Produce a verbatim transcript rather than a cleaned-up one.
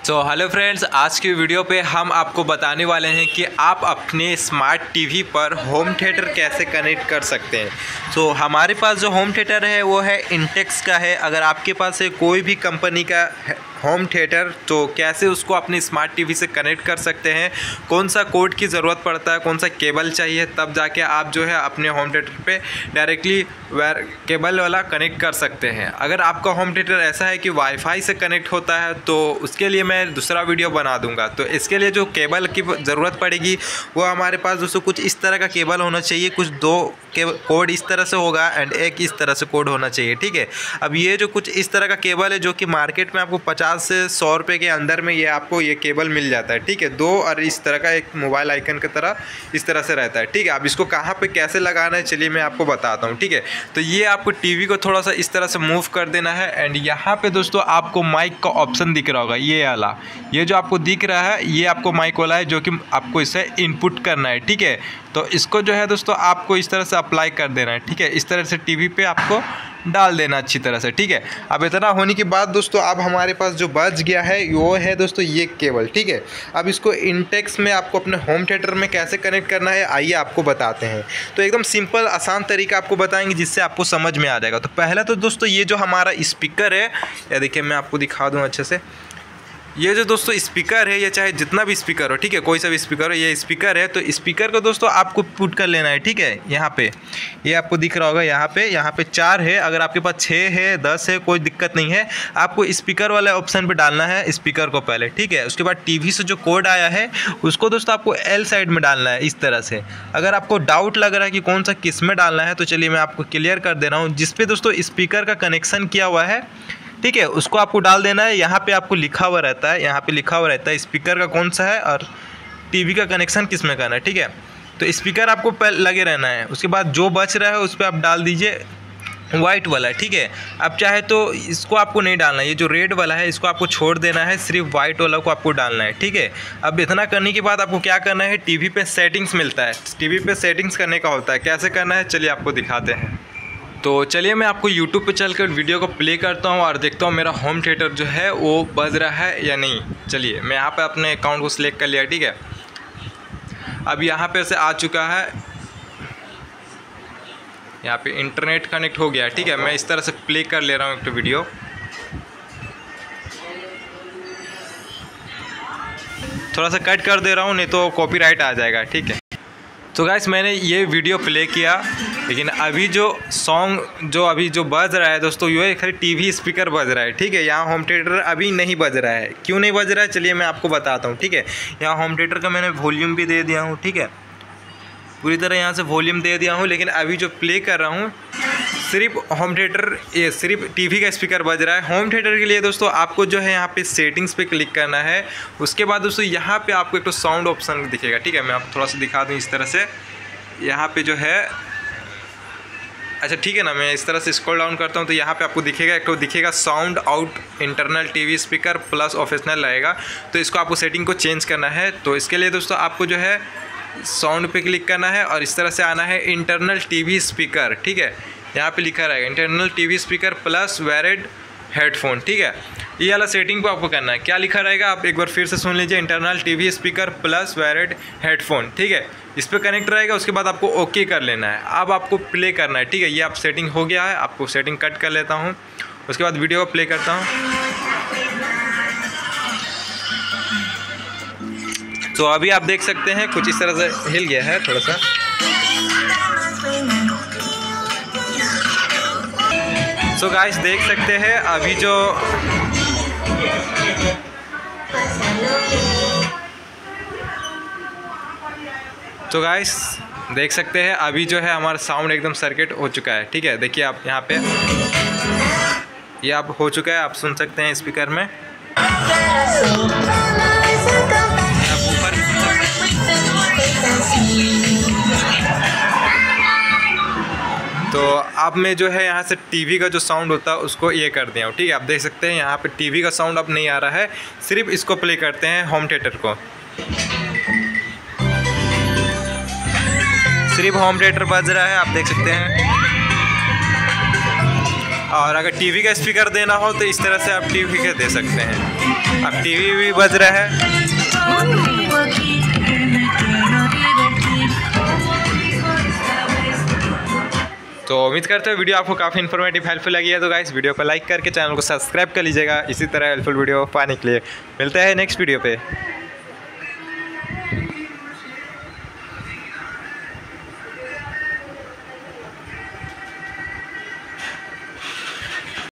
तो hello friends, आज की वीडियो पे हम आपको बताने वाले हैं कि आप अपने स्मार्ट टीवी पर होम थिएटर कैसे कनेक्ट कर सकते हैं। तो हमारे पास जो होम थिएटर है वो है इंटेक्स का है। अगर आपके पास है कोई भी कंपनी का होम थिएटर तो कैसे उसको अपनी स्मार्ट टीवी से कनेक्ट कर सकते हैं, कौन सा कोड की ज़रूरत पड़ता है, कौन सा केबल चाहिए, तब जाके आप जो है अपने होम थिएटर पे डायरेक्टली वायर केबल वाला कनेक्ट कर सकते हैं। अगर आपका होम थिएटर ऐसा है कि वाईफाई से कनेक्ट होता है तो उसके लिए मैं दूसरा वीडियो बना दूंगा। तो इसके लिए जो केबल की ज़रूरत पड़ेगी वो हमारे पास दोस्तों कुछ इस तरह का केबल होना चाहिए। कुछ दो कोड इस तरह से होगा एंड एक इस तरह से कोड होना चाहिए, ठीक है। अब ये जो कुछ इस तरह का केबल है जो कि मार्केट में आपको पचास से सौ रुपये के अंदर में ये आपको ये केबल मिल जाता है, ठीक है। दो और इस तरह का एक मोबाइल आइकन की तरह इस तरह से रहता है, ठीक है। अब इसको कहाँ पे कैसे लगाना है चलिए मैं आपको बताता हूँ, ठीक है। तो ये आपको टीवी को थोड़ा सा इस तरह से मूव कर देना है एंड यहाँ पे दोस्तों आपको माइक का ऑप्शन दिख रहा होगा, ये वाला, ये जो आपको दिख रहा है ये आपको माइक वाला है जो कि आपको इसे इनपुट करना है, ठीक है। तो इसको जो है दोस्तों आपको इस तरह से अप्लाई कर देना है, ठीक है। इस तरह से टीवी पे आपको डाल देना अच्छी तरह से, ठीक है। अब इतना होने के बाद दोस्तों अब हमारे पास जो बच गया है वो है दोस्तों ये केबल, ठीक है। अब इसको इंटेक्स में आपको अपने होम थिएटर में कैसे कनेक्ट करना है आइए आपको बताते हैं। तो एकदम सिंपल आसान तरीका आपको बताएंगे जिससे आपको समझ में आ जाएगा। तो पहला तो दोस्तों ये जो हमारा स्पीकर है, या देखिए मैं आपको दिखा दूँ अच्छे से, ये जो दोस्तों स्पीकर है, ये चाहे जितना भी स्पीकर हो, ठीक है, कोई सा भी स्पीकर हो, ये स्पीकर है। तो स्पीकर को दोस्तों आपको पुट कर लेना है, ठीक है। यहाँ पे ये आपको दिख रहा होगा, यहाँ पे यहाँ पे चार है। अगर आपके पास छः है, दस है, कोई दिक्कत नहीं है। आपको स्पीकर वाले ऑप्शन पे डालना है स्पीकर को पहले, ठीक है। उसके बाद टीवी से जो कोड आया है उसको दोस्तों आपको एल साइड में डालना है इस तरह से। अगर आपको डाउट लग रहा है कि कौन सा किस में डालना है तो चलिए मैं आपको क्लियर कर दे रहा हूँ। जिस पे दोस्तों स्पीकर का कनेक्शन किया हुआ है, ठीक है, उसको आपको डाल देना है। यहाँ पे आपको लिखा हुआ रहता है, यहाँ पे लिखा हुआ रहता है स्पीकर का कौन सा है और टीवी का कनेक्शन किस में करना है, ठीक है। तो स्पीकर आपको पहले लगे रहना है। उसके बाद जो बच रहा है उस पर आप डाल दीजिए वाइट वाला, ठीक है। अब चाहे तो इसको आपको नहीं डालना है, ये जो रेड वाला है इसको आपको छोड़ देना है, सिर्फ वाइट वाला को आपको डालना है, ठीक है। अब इतना करने के बाद आपको क्या करना है, टीवी पे सेटिंग्स मिलता है, टीवी पे सेटिंग्स करने का होता है। कैसे करना है चलिए आपको दिखाते हैं। तो चलिए मैं आपको यूट्यूब पे चलकर वीडियो को प्ले करता हूँ और देखता हूँ मेरा होम थिएटर जो है वो बज रहा है या नहीं। चलिए मैं यहाँ पे अपने अकाउंट को सिलेक्ट कर लिया, ठीक है। अब यहाँ पे से आ चुका है, यहाँ पे इंटरनेट कनेक्ट हो गया, ठीक है। मैं इस तरह से प्ले कर ले रहा हूँ एक वीडियो। थोड़ा सा कट कर दे रहा हूँ नहीं तो कॉपीराइट आ जाएगा, ठीक है। तो गाइस मैंने ये वीडियो प्ले किया, लेकिन अभी जो सॉन्ग जो अभी जो बज रहा है दोस्तों ये खाली टीवी स्पीकर बज रहा है, ठीक है। यहाँ होम थिएटर अभी नहीं बज रहा है। क्यों नहीं बज रहा है चलिए मैं आपको बताता हूँ, ठीक है। यहाँ होम थिएटर का मैंने वॉल्यूम भी दे दिया हूँ, ठीक है, पूरी तरह यहाँ से वॉल्यूम दे दिया हूँ। लेकिन अभी जो प्ले कर रहा हूँ सिर्फ होम थिएटर, ये सिर्फ टीवी का स्पीकर बज रहा है। होम थिएटर के लिए दोस्तों आपको जो है यहाँ पे सेटिंग्स पे क्लिक करना है। उसके बाद दोस्तों यहाँ पे आपको एक तो साउंड ऑप्शन दिखेगा, ठीक है। मैं आपको थोड़ा सा दिखा दूँ इस तरह से, यहाँ पे जो है, अच्छा ठीक है ना, मैं इस तरह से स्क्रॉल डाउन करता हूँ तो यहाँ पे आपको दिखेगा, एक तो दिखेगा sound out internal TV speaker plus official रहेगा। तो इसको आपको सेटिंग को चेंज करना है। तो इसके लिए दोस्तों आपको जो है साउंड पे क्लिक करना है और इस तरह से आना है इंटरनल टीवी स्पीकर, ठीक है। यहाँ पे लिखा रहेगा internal TV speaker plus wired headphone, ठीक है। ये वाला सेटिंग को आपको करना है। क्या लिखा रहेगा आप एक बार फिर से सुन लीजिए, internal TV speaker plus wired headphone, ठीक है। इस पर कनेक्ट रहेगा। उसके बाद आपको ओके कर लेना है। अब आपको प्ले करना है, ठीक है। ये आप सेटिंग हो गया है, आपको सेटिंग कट कर लेता हूँ। उसके बाद वीडियो को प्ले करता हूँ। तो अभी आप देख सकते हैं कुछ इस तरह से हिल गया है थोड़ा सा। सो गाइस देख सकते हैं अभी जो तो गाइस देख सकते हैं अभी जो है हमारा साउंड एकदम सर्किट हो चुका है, ठीक है। देखिए आप यहाँ पे ये आप हो चुका है, आप सुन सकते हैं स्पीकर में। तो अब मैं जो है यहाँ से टीवी का जो साउंड होता है उसको ये कर दिया हूँ, ठीक है। आप देख सकते हैं यहाँ पे टीवी का साउंड अब नहीं आ रहा है, सिर्फ इसको प्ले करते हैं होम थिएटर को। सिर्फ होम थिएटर बज रहा है, आप देख सकते हैं। और अगर टीवी का स्पीकर देना हो तो इस तरह से आप टीवी के दे सकते हैं। अब टीवी भी बज रहा है। तो उम्मीद करते हैं वीडियो आपको काफ़ी इन्फॉर्मेटिव हेल्पफुल लगी है। तो गाइस वीडियो को लाइक करके चैनल को सब्सक्राइब कर लीजिएगा इसी तरह हेल्पफुल वीडियो पाने के लिए। मिलते हैं नेक्स्ट वीडियो पे।